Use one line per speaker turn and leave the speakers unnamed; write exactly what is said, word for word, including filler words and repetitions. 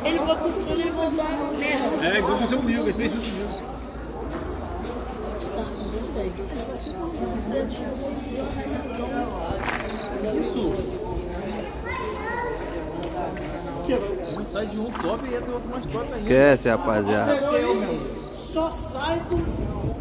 Ele foi costurando, ele voltou a merda.
É, igual aconteceu comigo, ele fez isso comigo.
Um sai de um top e entra outro mais top ainda.
Esquece, rapaziada.
Só sai do